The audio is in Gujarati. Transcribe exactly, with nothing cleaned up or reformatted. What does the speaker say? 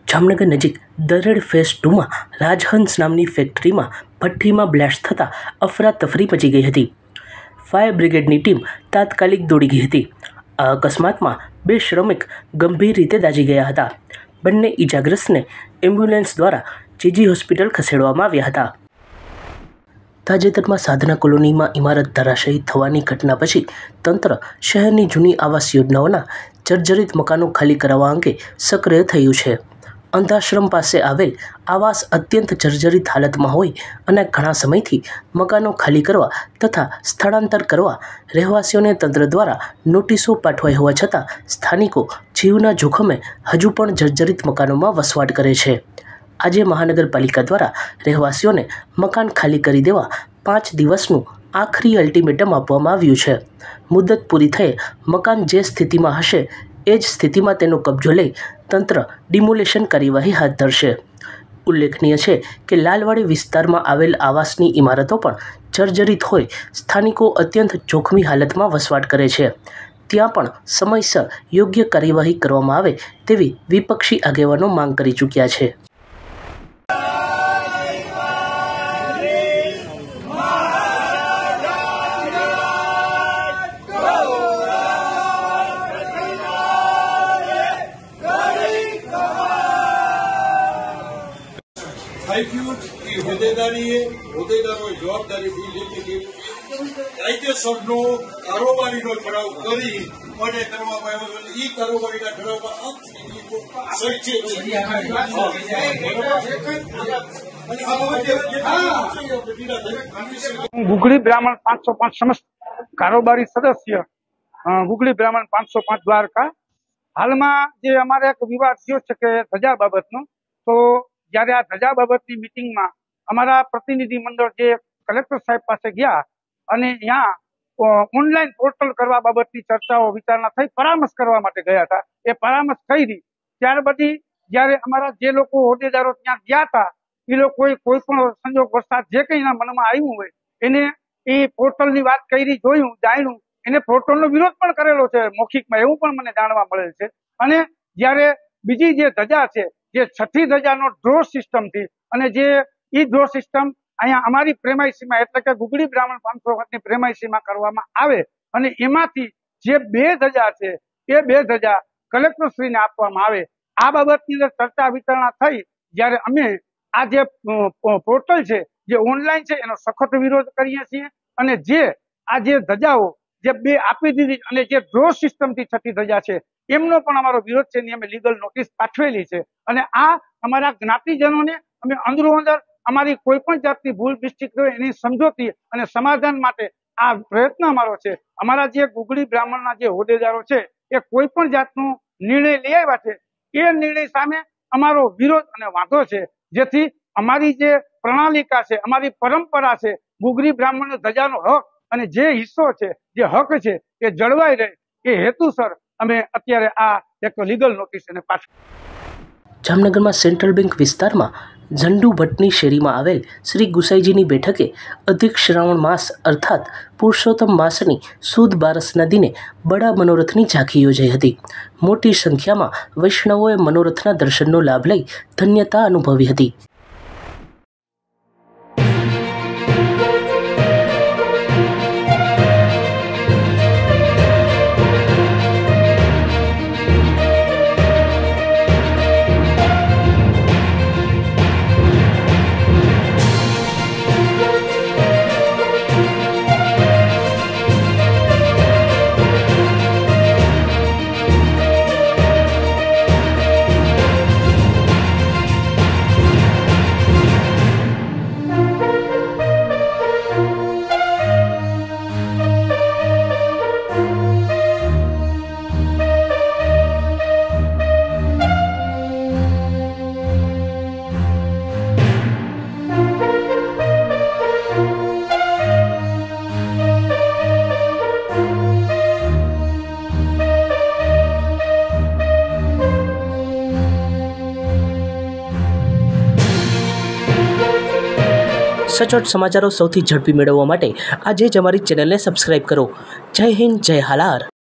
જામનગર નજીક દરેડ ફેઝ ટુમાં રાજહંસ નામની ફેક્ટરીમાં ભઠ્ઠીમાં બ્લાસ્ટ થતાં અફરાતફરી મચી ગઈ હતી. ફાયર બ્રિગેડની ટીમ તાત્કાલિક દોડી ગઈ હતી. આ અકસ્માતમાં બે શ્રમિક ગંભીર રીતે દાઝી ગયા હતા. બંને ઇજાગ્રસ્તને એમ્બ્યુલન્સ દ્વારા જીજી હોસ્પિટલ ખસેડવામાં આવ્યા હતા. તાજેતરમાં સાધના કોલોનીમાં ઇમારત ધરાશાયી થવાની ઘટના પછી તંત્ર શહેરની જૂની આવાસ યોજનાઓના જર્જરિત મકાનો ખાલી કરાવવા અંગે સક્રિય થયું છે. અંધાશ્રમ પાસે આવેલ આવાસ અત્યંત જર્જરિત હાલતમાં હોય અને ઘણા સમયથી મકાનો ખાલી કરવા તથા સ્થળાંતર કરવા રહેવાસીઓને તંત્ર દ્વારા નોટિસો પાઠવાઈ હોવા છતાં સ્થાનિકો જીવના જોખમે હજુ પણ જર્જરિત મકાનોમાં વસવાટ કરે છે. આજે મહાનગરપાલિકા દ્વારા રહેવાસીઓને મકાન ખાલી કરી દેવા પાંચ દિવસનું આખરી અલ્ટિમેટમ આપવામાં આવ્યું છે. મુદત પૂરી થયે મકાન જે સ્થિતિમાં હશે એ જ સ્થિતિમાં તેનો કબજો લઈ તંત્ર ડિમોલેશન કાર્યવાહી હાથ ધરશે. ઉલ્લેખનીય છે કે લાલવાડી વિસ્તારમાં આવેલ આવાસની ઇમારતો પણ જર્જરિત હોય સ્થાનિકો અત્યંત જોખમી હાલતમાં વસવાટ કરે છે. ત્યાં પણ સમયસર યોગ્ય કાર્યવાહી કરવામાં આવે તેવી વિપક્ષી આગેવાનો માંગ કરી ચૂક્યા છે. હોદ્દેદારી હોદ્દેદારોએ જવાબદારી પૂરી છે કે કાયદેસરનો કારોબારીનો ઠરાવ કરી અને કરવામાં આવ્યો છે. એ કારોબારીના હું ગુગળી બ્રાહ્મણ પાંચસો પાંચ સમસ્ત કારોબારી સદસ્ય ગુગળી બ્રાહ્મણ પાંચસો પાંચ દ્વારકા. હાલમાં જે અમારે એક વિવાદ થયો છે કે ધજા બાબતનો, તો જયારે આ ધજા બાબતની મિટિંગમાં અમારા પ્રતિનિધિ મંડળ જે કલેક્ટર સાહેબ પાસે ગયા અને ત્યાં ઓનલાઈન પોર્ટલ કરવા બાબતની ચર્ચાઓ વિચારણા થઈ, પરામર્શ કરવા માટે ગયા હતા. એ પરામર્શ કરી ત્યાર પછી જયારે અમારા જે લોકો હોદ્દેદારો ત્યાં ગયા હતા એ લોકોએ કોઈ પણ સંજોગ વરસાદ જે કઈ એના મનમાં આવ્યું હોય એને એ પોર્ટલની વાત કરી, જોયું, જાણ્યું, એને પોર્ટલનો વિરોધ પણ કરેલો છે મૌખિકમાં, એવું પણ મને જાણવા મળેલ છે. અને જયારે બીજી જે ધજા છે, જે છઠ્ઠી ધજાનો ડ્રો સિસ્ટમથી અને જે ઈ ડ્રો સિસ્ટમ અહીંયા અમારી પ્રેમાઇસીમાં એટલે કે ગુગળી બ્રાહ્મણ પાંચસો ની પ્રેમાઇસીમાં કરવામાં આવે અને એમાંથી જે બે ધજા છે એ બે ધજા કલેક્ટરશ્રીને આપવામાં આવે. આ બાબતની અંદર ચર્ચા વિચારણા થઈ. જયારે અમે આ જે પોર્ટલ છે જે ઓનલાઈન છે એનો સખત વિરોધ કરીએ છીએ અને જે આ જે ધજાઓ જે બે આપી દીધી અને જે ડ્રો સિસ્ટમથી છઠ્ઠી ધજા છે એમનો પણ અમારો વિરોધ છે. અમે લીગલ નોટિસ પાઠવેલી છે અને આ અમારા જ્ઞાતિજનોને અમે અંદરો અંદર અમારી કોઈ પણ જાતની ભૂલ મિસ્ટેક હોય એની સમજૂતી અને સમાધાન માટે આ પ્રયત્ન અમારો છે. અમારા જે ગુગળી બ્રાહ્મણના જે હોદ્દેદારો છે એ કોઈ પણ જાતનો નિર્ણય લઈ આવ્યા છે એ નિર્ણય સામે અમારો વિરોધ અને વાંધો છે, જેથી અમારી જે પ્રણાલિકા છે, અમારી પરંપરા છે, ગુગળી બ્રાહ્મણ ધજાનો હક અને જે હિસ્સો છે, જે હક છે એ જળવાઈ રહે એ હેતુસર અમે અત્યારે આ એક લીગલ નોટિસ એને પાઠવી. જામનગરમાં સેન્ટ્રલ બેંક વિસ્તારમાં ઝંડુ ભટ્ટની શેરીમાં આવેલ શ્રી ગુસાઈજીની બેઠકે અધિક શ્રાવણ માસ અર્થાત પુરુષોત્તમ માસની સુદ બારસના દિને બડા મનોરથની ઝાંખી યોજાઈ હતી. મોટી સંખ્યામાં વૈષ્ણવોએ મનોરથના દર્શનનો લાભ લઈ ધન્યતા અનુભવી હતી. સચોટ સમાચારો સૌથી ઝડપી મેળવવા માટે આજે જ અમારી ચેનલને સબસ્ક્રાઈબ કરો. જય હિન્દ, જય હાલાર.